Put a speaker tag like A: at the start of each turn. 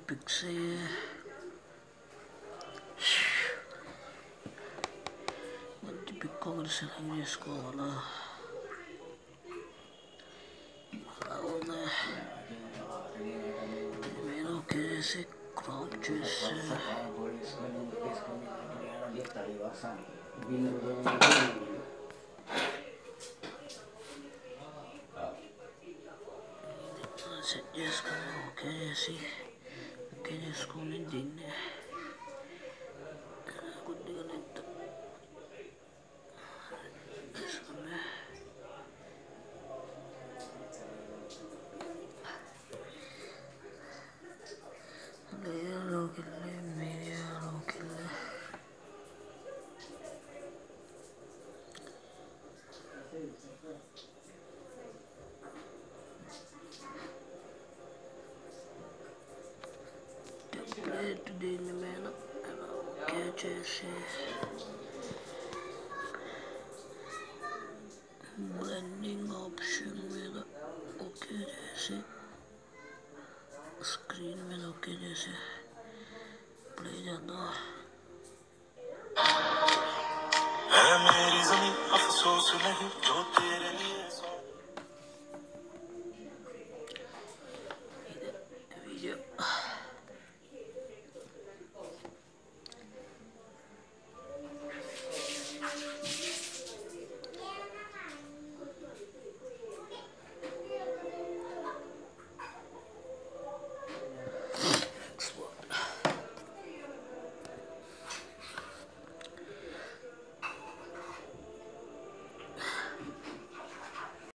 A: pick से pick को अगर चलाएंगे इसको वाला मेरा कैसे क्रॉप जैसे suggest करें ओके जैसी ओके जिसको नहीं जीने कुछ नहीं करने तो इसको मैं ले यारों के लिए मेरे यारों के लिए टुडे में मैं ना क्या जैसे ब्लेंडिंग ऑप्शन में ना ओके जैसे स्क्रीन में ओके जैसे प्ले जाता है मेरी ज़मीं अफसोस नहीं